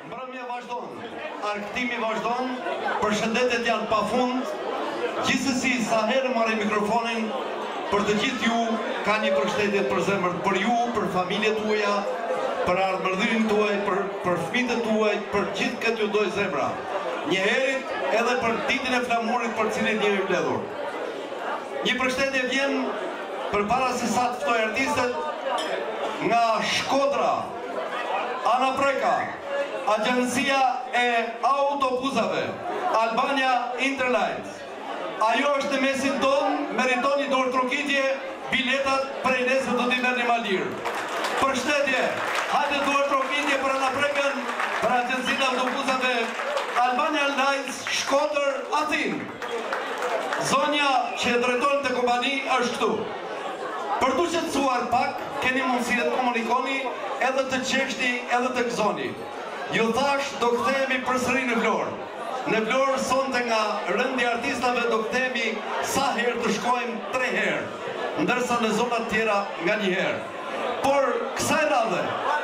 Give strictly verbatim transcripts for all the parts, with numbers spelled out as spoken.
Mbrëmja vazhdon, argëtimi vazhdon, përshëndetet janë pafund. Gjithsesi, sa herë marrë mikrofonin, për të gjithë ju ka një përshëndetje për zemër, për ju, për familjet tuaja, për ardhmërdhërin tuaj, për për fëmijët tuaj, për gjithë këtë ju doj zemra. Një herit edhe për ditën e flamurit për cilin jemi mbledhur. Një përshëndetje vjen përpara se sa të ftoj artistët nga Shkodra, Ana Preka, Agjencia e Autobusave, Albania Interlines. Ajo është në mesin tonë, meritoni dorë trokitje, biletat prej nesër do t'i merrni ma lirë. Përshëndetje, hajde dorë trokitje për Ana Prekën, për Agjencinë e Autobusave, Albania Interlines, Shkodër, Athin. Zonja që e drejton të kompani është këtu. Për të qetësuar pak, keni mundësi të komunikoni, edhe të qeshni, edhe të gëzoni. Ju thash, do kthehemi përsëri në Vlorë. Në Vlorë sonte nga rëndi artistave do kthehemi sa herë të shkojmë tre herë, ndërsa në zonat tjera nga një herë. Por kësaj radhe,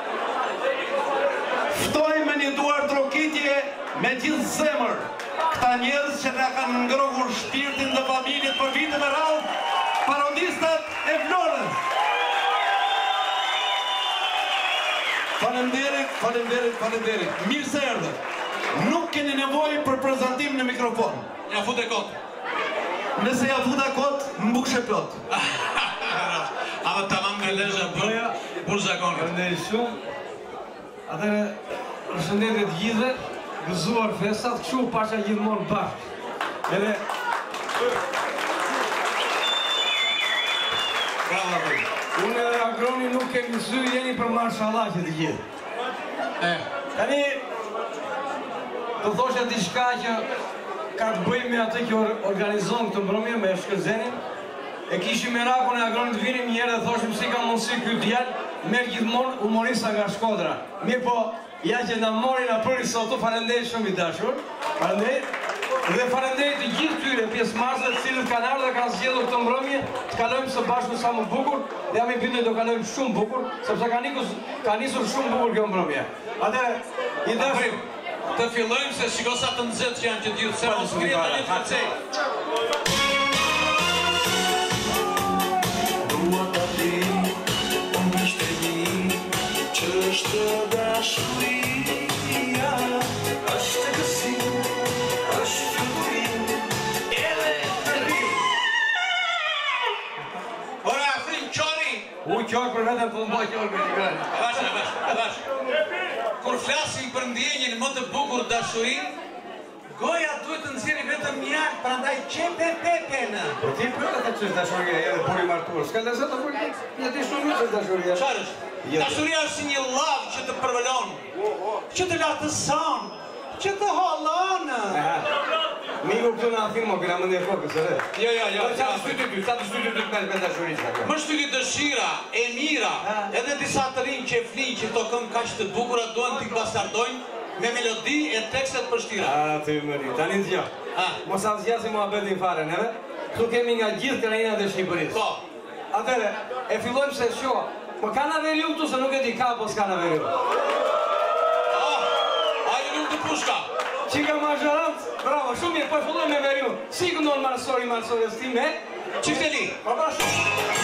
ftoj me një duar trokitje me gjithë zemër këta njerëz që na kanë ngrohur shpirtin dhe familjet për vite me radhë, parodistat e Vlorës. Faleminderit, faleminderit, faleminderit. Mirë se erdhët. Nuk keni nevojë për prezantim në mikrofon. Ja fut e kot. Nëse ja futa kot, mbukshë plot. Ama tamam me lezha bëja, bur zakon. Faleminderit shumë. Atëre, përshëndetje të gjithëve, gëzuar festat, kështu pasha gjithmonë bashkë. Edhe Bravo bëj. unë edhe Agroni nuk kemi sy, jeni për marshallah që të gjithë. Eh, Tani, të thosha diçka që ka të bëjë me atë që organizon këtë mbrëmje me Shkëlzenin. E kishim merakun e Agronit të vinim një herë dhe thoshim si ka mundësi ky djalë merr gjithmonë humorista nga Shkodra. Mirë po, ja që na mori na pruri sotu, faleminderit shumë i dashur. Faleminderit. Dhe faleminderit të gjithë tyre pjesëmarrësve të cilët kanë ardhur dhe kanë zgjedhur këtë mbrëmje, të kalojmë së bashku sa më bukur, dhe jam i bindur do kalojmë shumë bukur, sepse ka nisur ka nisur shumë bukur kjo mbrëmje. Atëherë, i dashur, të fillojmë se shiko sa të nxehtë që janë që gjithë, se mos krije tani të kërcej. Dua ta di, unë ishte di, që është dashuria, është gësim, është fluturim, edhe të ri. Ora, afrin qori! u qorë për vetëm të mboj qorë për shikërën. Avash, avash, avash. Kur flasim për ndjenjen më të bukur dashurin, goja duhet të nxjerrë vetëm mjak, prandaj qepe pepena. Po ti përta të qështë dashuria, edhe buri martuar. Ska lezet të buri, një ti shumë një qështë dashuria. Çfarë është? Dashuria është si një lavë që të përvelon, që të lartëson, që të hollon. Miku këtu në afirmo, këna më ndje fokës, edhe? Jo, jo, jo. Qa të shtyty ty, qa të shtyty ty me me dashurisha? Më shtyri dëshira, e mira, edhe disa të rinj që flinë që to këngë kaq të bukura duan t'i bastardojnë me melodi e tekstet për shtira. A, të mëri, tani të gjo. Ah. Mos atë zjasim mua betin fare, neve? Këtu kemi nga gjithë krajinat e Shqipërisë. Po. Atere, e fillojmë se sho, po ka në veriu këtu se nuk e di ka, po s'ka në veriu. Ah, ajo nuk të pushka. Qika mazharant, bravo, shumë mirë, po e fillojmë me veriu. Si këndon marsori, marsori e stime, Qifteli. po pra shumë.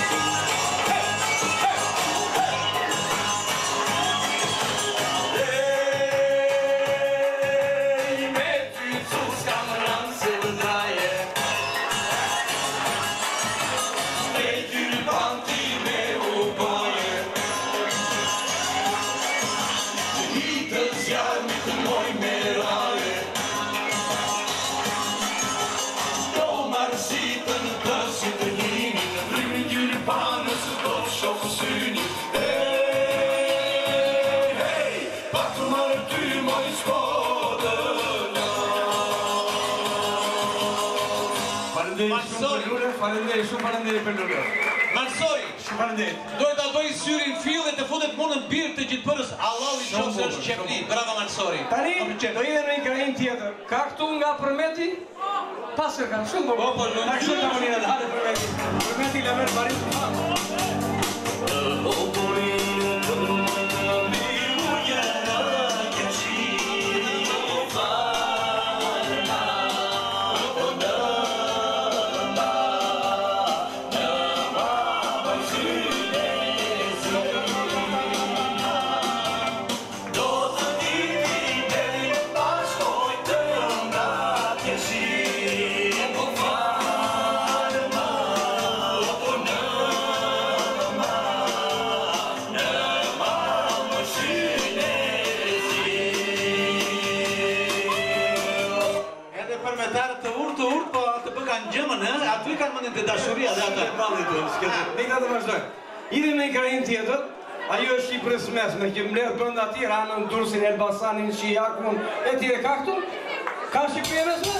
Falenderit shumë, falenderit për lule. Marsori, Shumë falenderit. duhet ta bëj syrin fill dhe të futet më në birë të gjithë përës. Allah i qofë se është qepli. Bravo Marsori. Tani, do ide në një krajin tjetër. Ka këtu nga Përmeti? Pasër ka, shumë bërë. Po, po, shumë. Ka kështu të mënirë, hajde Përmeti. Përmeti le merë barit. O, Ballit e dashuria dhe ata. Ballit duhet, s'ke. Dita të vazhdoj. Idhem në një krahin tjetër. Ajo është Shqipërës mesme, që mbledh brenda atij Ranën, Durrësin, Elbasanin, Shijakun, e tjerë ka këtu? Ka Shqipëri mesme?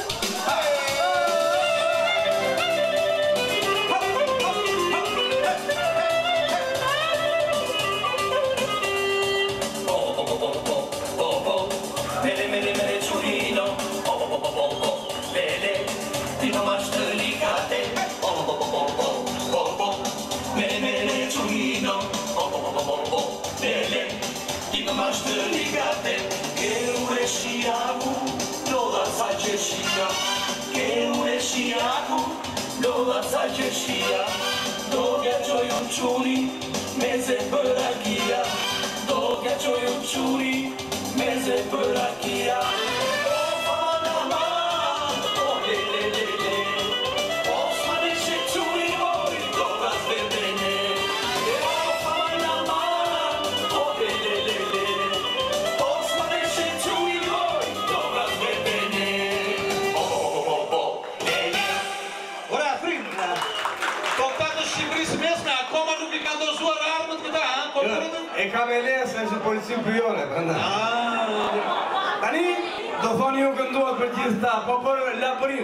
Mele, mele, mele, ciurino, oh, oh, oh, oh, oh, lele, ti non maștă ligate, oh, oh, oh, oh, oh, oh, oh, mele, mele, ciurino, oh, oh, oh, oh, oh, lele, ti non maștă ligate, che ure și acu, dola face șia, che ure și acu, dola face șia, doga gioiunciuni, meze părachia, doga gioiunciuni, meze părachia. O Panama, o lele lele, o smanește ciuri ori, dobrați vedene. O Panama, o lele lele, o smanește ciuri ori, dobrați vedene. O, o, o, o, lele. Ora, Afrin, tocată Shqipërisë mesme, akoma nuk i ka ndozuar armët këta, ha? Konfrontin? E ka me lesë, është policinë pyjore, brenda. Tani, do thoni ju këndohet për gjithë ta, po për Labrin.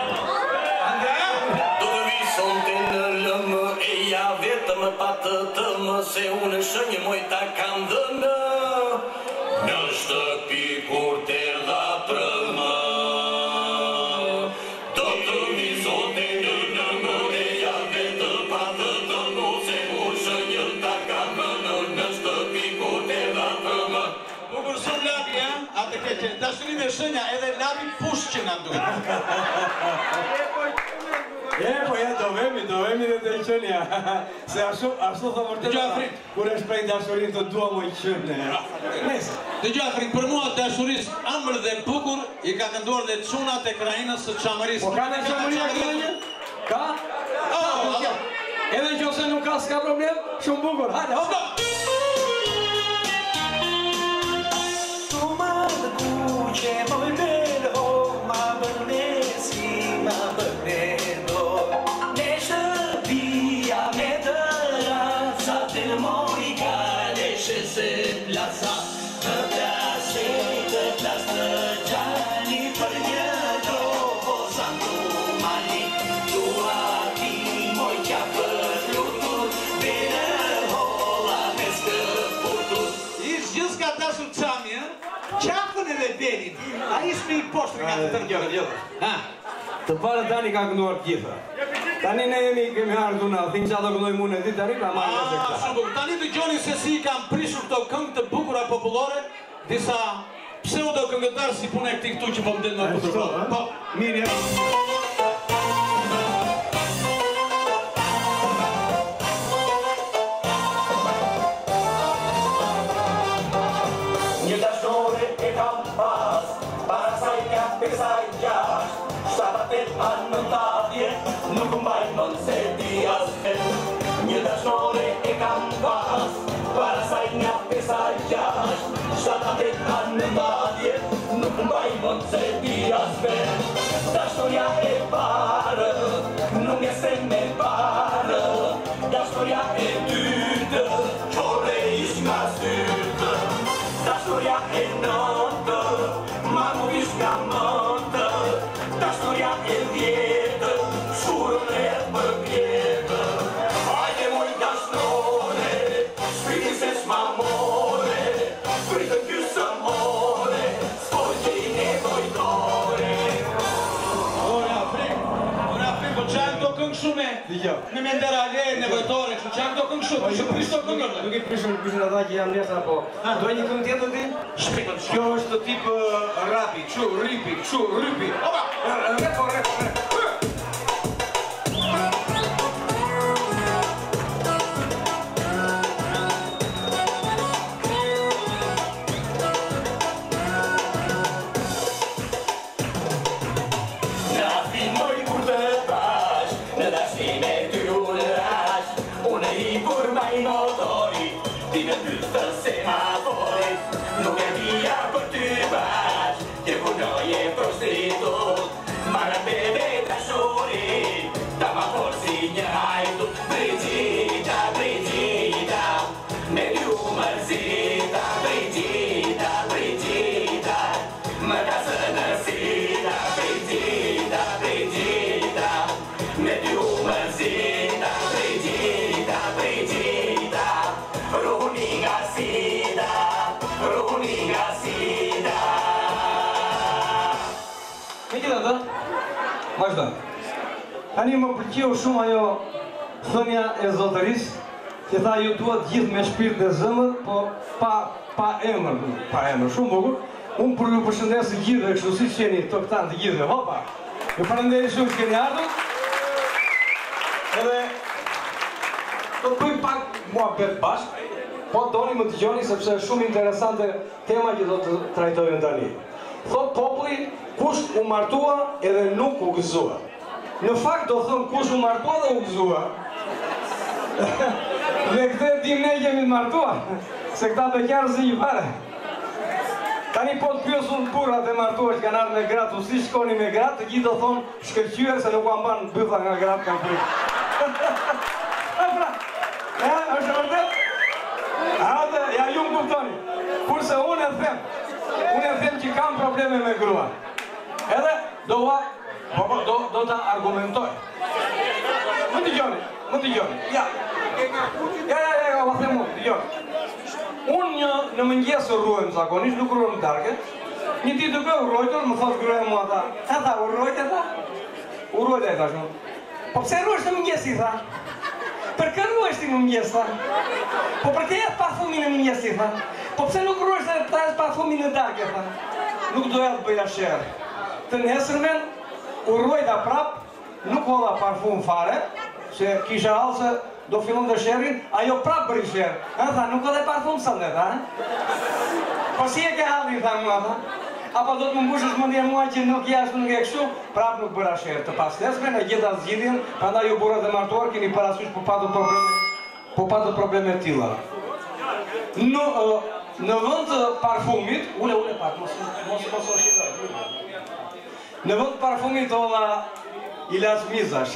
Do të vi sonte në lëmë, e ja vetëm pa të tëmë, se unë shënjë moj ta kam dhënë, në shtëpi kur t'erdha prëmë. Do të vi sonte në lëmë, e ja vetëm pa të tëmë, se unë shënjë ta kam dhënë, në shtëpi kur t'erdha prëmë. Bukur shumë Labi, ha? Atë ke që dashurin e shenja edhe Labi fush që na duhet. E, po ja, do vemi, do vemi dhe të qënja. Se ashtu, ashtu thë vërtet, Dëgjoj, Afrin. kur është prej dashurin të dua moj qënë. Nesë. Dëgjoj, Afrin, për mua dashurisë ëmbël dhe bukur i ka kënduar dhe çunat e krahinës së Çamarisë. Po ka në qëmëria këtë një? Ka? Oh, Edhe që ose nuk ka, s'ka problem, shumë bukur. Hajde, hopa! Kuqe moj belo, ma bërnesi, ma bërnedo. Ne shtëpia me dëra, sa të moj gale shese plasa. Të plashe, të plas të gjani, për një drobo santu mani. Tua ti moj qa për lutur, bere hola me skëputur. Ish gjithë s'ka dashur Çami, ha? Qafën edhe Belin, a ishme i poshtër nga të tërgjë. Ha? Të parë tani ka kënduar gjitha. Tani ne jemi kemi ardhur na, thinë qa do këndoj mune e ti tani, ka marrë në Ah, sekta. shumë bukur. Tani dëgjoni se si i kam prishur këto këngë të bukura popullore, disa pseudo këngëtarë si punë e këtij këtu që po më denë në bukur. Po, Mirë, Një dashnore e kam pas, para saj ka pesaj gjash, shtatet anë nëntadje, nuk mbaj mën se di as vet. Një dashnore e kam pas, para saj ka pesaj gjash, shtatet anë nëntadje, nuk mbaj mën se di as vet. Dashnoria e parë, nuk e se me parë, dashnoria e dytë, qore ish nga sytë. Dashnoria e nëntë, ma nuk ish nga mëntë. Dashnoria e vjetë, shurën e për pjetë. Hajde moj dashnore, shpirtin se shma more, shpirtin gjysëm ore, s'poj që i nevojtore. ora Afrin, ora Afrin, po çan këto këngë shumë e? Dëgjoj. Me mendera le, nevojtore, kështu çan këto këngë shumë, kështu prish këto këngë. nuk i prishur prishur ata që janë nesa, po. Do një këngë tjetër ti? Shpikon Kjo është të tip uh, rapi, kështu, ripi, kështu, ripi. Opa! Repo, repo, repo. Në afin moj kur të tash, në dashnime ty unë rash, unë i kur maj motori, ti me ty të semaforit, nuk e vija për ty bash, që punoje prostitut, marrë bebe Vazhdojmë. Tani më pëlqeu shumë ajo thënia e zotërisë, që tha ju duhet gjithë me shpirt dhe zemër, po pa pa emër, pa emër, shumë bukur. Unë për ju përshëndes të gjithë dhe kështu si qeni të këtan të gjithë, hopa. Ju përënderi shumë që keni ardhur. Edhe do të bëjmë pak muhabet bashkë, po doni më dëgjoni sepse është shumë interesante tema që do të trajtojmë tani. Thot populli, kush u martua edhe nuk u gëzua. Në fakt do thonë kush u martua dhe u gëzua. Dhe këtë dim ne jemi të martua, se këta beqarë zi një pare. Tani po të pjosun burrat e martuar që kanë ardhur me gratë, u si shkoni me gratë, të gjithë do thonë shkëlqyer se nuk u amban bylla nga gratë kanë frikë. Pra, e, është vërtet? Atë, ja ju më kuptoni. Kurse unë e them, unë e them që kam probleme me grua. Edhe do ua, do, do, do ta argumentoj. Më dëgjoni, më dëgjoni. Ja. Ja, ja, ja, va them unë, dëgjoni. Unë një në mëngjes urrohem zakonisht, nuk urrohem darkë. Një ditë duke urrojtur, më thotë gruaja mua tha, "Ha tha, urrojtë tha?" Urrojtë thash unë. "Po pse urrohesh në mëngjes i tha?" "Për kë urrohesh ti në mëngjes tha?" "Po për të jep parfumin në mëngjes i tha." "Po pse nuk urrohesh të tas parfumin në darkë tha?" "Nuk doja të bëja sherr. Të nesërmen urrojta prap, nuk holla parfum fare, se kisha hallë se do fillon të sherrin, ajo prap bëri sherr. Ha tha, nuk ka dhe parfum sëndet, ha? Po si e ke halli, tha mua, tha? Apo do të më mbushësh mendjen mua që nuk jashtë nuk e kështu, prap nuk bëra sherr. Të pasnesme në gjeta zgjidhjen, prandaj ju burrat e martuar keni parasysh po patët probleme, po patët probleme të tilla. Në në vend të parfumit, ule ule pak, mos mos mos o shitoj. Në vend të parfumit olla ilaç mizash.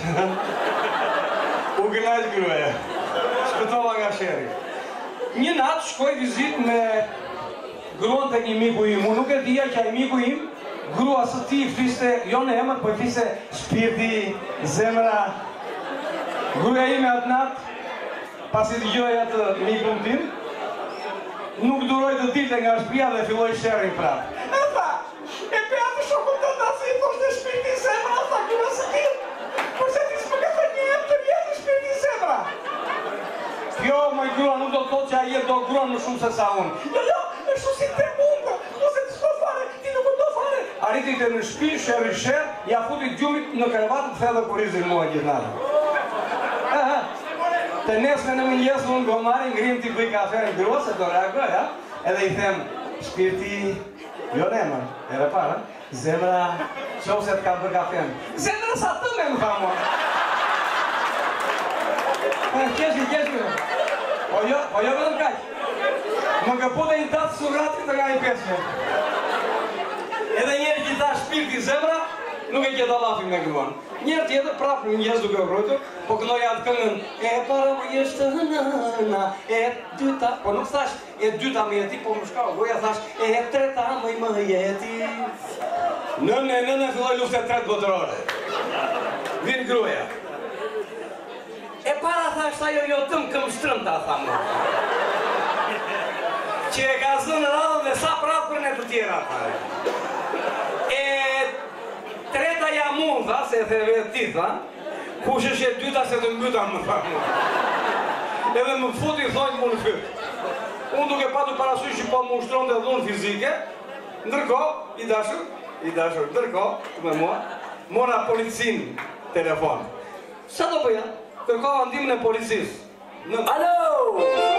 U gënaq gruaja. Shpëtova nga sherri. Një natë shkoj vizit me gruan të një miku im. Unë nuk e dija që ai miku im, grua së tij fliste, jo në emër, po fliste shpirti, zemra. Gruaja ime atë natë, pasi dëgjoi atë mikun tim, nuk duroi të dilte nga shtëpia dhe filloi sherrin prapë. E tha, e pe atë shokun të ta si i thoshte shpirti, zemra, tha grua së tij. Kurse ti s'më ka thënë një herë të vjetë shpirti zemra. Jo, moj grua, nuk do të thotë që ai e do gruan më shumë se sa unë. Jo, jo, e shu si te mundë, ose të s'do fare, ti nuk do fare. Arriti të në shpi, sherri sherr, ja futi gjumit në krevatë të thellë kurizin mua gjithë natë. Të nesme në mëngjes unë gomari, ngrim t'i bëj kafe në grua, se do reagoj, ha? Edhe i them, shpirti, jo në emër, edhe para, zemra, qo se t'ka bërë kafe në. Zemra sa të me më tha mua. Qeshmi, qeshmi. Po jo, po jo vetëm kaq. Më këpute i datë surati të nga i pesme. Edhe njerë që tha shpirti zemra, nuk e gjeta lafin me gruan. Njerë tjetër prapë në njës duke vrojtur, po kënoj atë këngën, e para më jeshtë nëna, e dyta, po nuk thash, e dyta më jeti, po më shkau, goja thash, e treta më i më jeti. Nënë, nënë filloj luft e tretë botërore. Vinë gruaja. E para thash ajo jo tëmë këm shtrëmta, tha më. Që e ka zënë radhën dhe sa prapë për në të tjera, tha. E treta jam unë, tha, se e the vetë ti, tha. Kush është e dyta se të mbyta më, tha më. Edhe më futi, thonjë më në fytë. Unë duke patu parasysh që po më ushtron dhe dhunë fizike, ndërko, i dashur, i dashur, ndërko, me mua, mora policin telefon. Sa do bëja? Kërkova ndihmën e policisë. Në... Alo!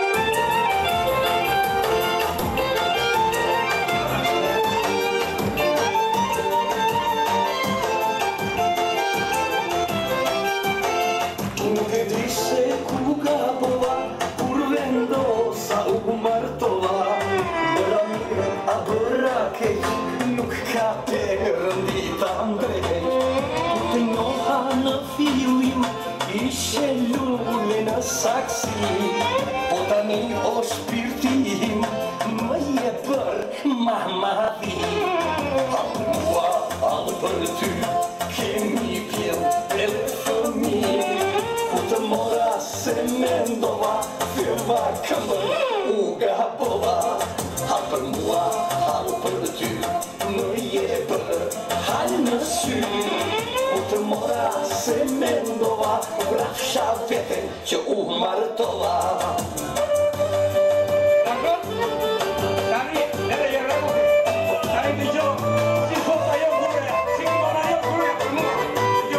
Nuk e di se ku gabova, kur vendosa u martova. Bëra mirë, a bëra keq, nuk ka perëndita mbrej. Të njoha në fillim, ishe lullë në saksi, po tani o shpirtim më je për mahmadhi. Halë mua, halë për ty, kemi pjell e fëmijë, ku të mora se mendova, feva këmbër u gabova. Halë për mua, halë për ty, më je për halë në sy, ku të mendova, bravša vete që u martova. Tani, edhe je rekohi, tani të gjo, si thot ajo gure, si kimon ajo gure për mua, gjo.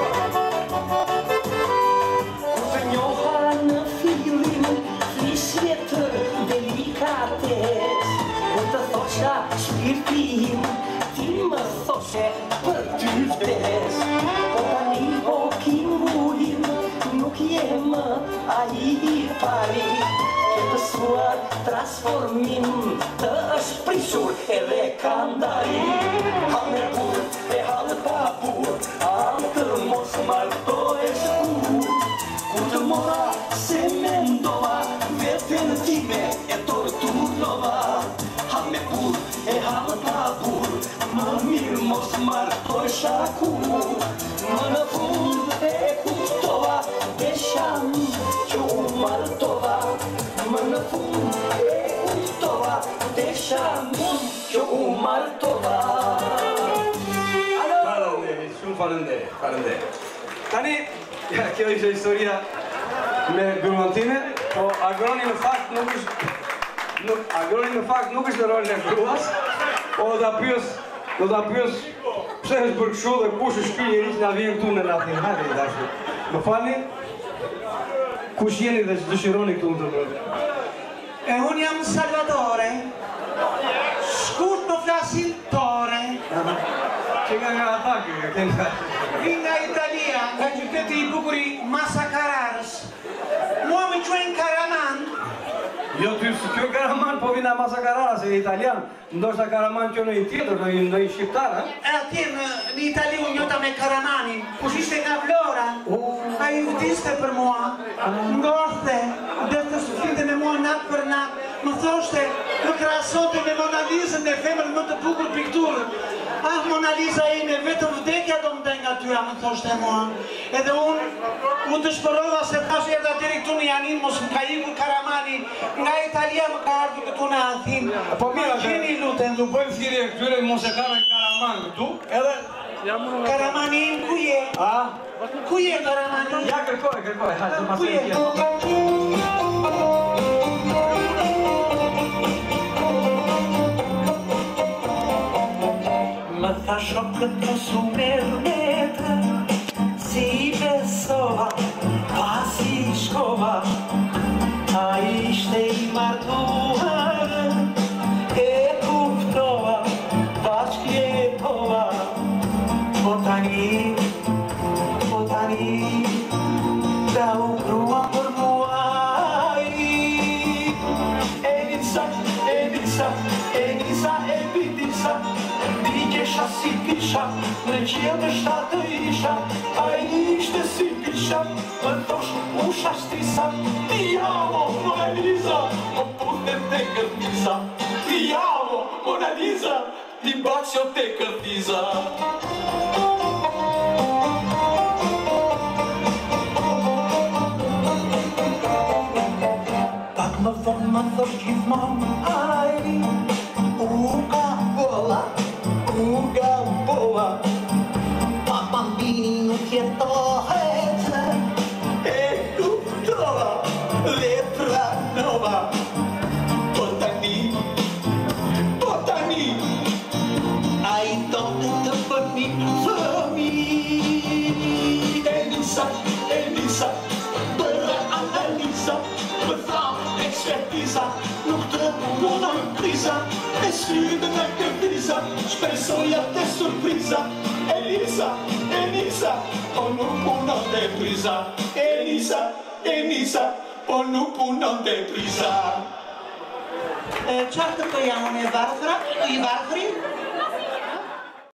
Të njoha në fillim, flisje të delikates, ku të thosha shpirtin, ti më thoshe për ty vdes. Po tani o kimurin, nuk jem ai I pari, ke pësuar transformim, të është prishur edhe kandari. Hanë bur e hanë pa bur, anë të mos martohesh kur. Ku të mora se mendova, veten time e torturova. Hanë bur e hanë pa bur, më mirë mos martohesha kur. Më në fund e kuptova, desham që u martova. Më në fund e kuptova, desham që u martova. Falenderit, shumë falenderit, falenderit. Tani, ja, kjo ishte historia me gruan time, po agroni në fakt nuk është nuk agroni në fakt nuk është në rolin e gruas, po do ta pyes, do ta pyes pse është bërë kështu dhe kush është ky njerëz na vjen këtu në Latin. Hajde dashur. Më falni. Kush jeni dhe dëshironi këtu në të bërë? E unë jam Salvatore. Shkurt më flasin Tore. Që nga nga ata kjo, nga Nga Italia, nga qyteti I bukur I Masa Carrarës. Mua më quajnë Karaman. Jo, ty kjo Karaman, po vina Masa Carrarës, e italian. Ndoshta Karaman kjo në I tjetër, në I shqiptar, ha? E atje në Itali unë njota me Karamanin, kush ishte nga Vlora. A I vdiste për mua, ngorte, dhe të sufinte me mua natë për natë. Më thoshte, më krasonte me Mona Lisën në femër më të bukur pikturë. Ah, Mona Lisa ime, vetëm vdekja do më dhe nga tyja, më thoshte mua. Edhe unë, unë të shpërova se tash erdha diri këtu në Janin, mos më ka ikur Karamani, nga Italia më ka ardhur këtu në Athinë. Po mira, gjeni lutem. Nuk bëjmë thirrje këtyre mos e kanë Karaman këtu, edhe Karamani im ku je? A? Ku je Karamani? Ja kërkoj, kërkoj, hajde, ma Ku se je? Më tha shokët të sumermetë, si besova, pasi shkova. A ishte I martuar, e kuptova, bashkë jetova. Po tani, po tani, da u prua për muaj. Elisa, Elisa, Elisa, Elisa, Digesha si pisha, në qilë në shtatë isha. A ishte si pisha, më thosh u shashtisa. Ti jamo, Mona Lisa, o puste te kërtisa. Ti jamo, Mona Lisa, ti bacio te kërtisa. Pak më thonë më thosh gjithmonë, aj, u ka bolla. Uga boa, ma bambini nuk jetohet, e kuptova, letra nova. Po tani, po tani, a I tonë të përmi fëmi. Elisa, Elisa, bërë analiza, më tha ekspertiza, nuk të punon kriza, e sytë në këtiza, shpesoja të surpriza. Elisa, Elisa, po nuk punon të priza. Elisa, Elisa, po nuk punon të priza. Qartë të jam unë e varfra, I varfri?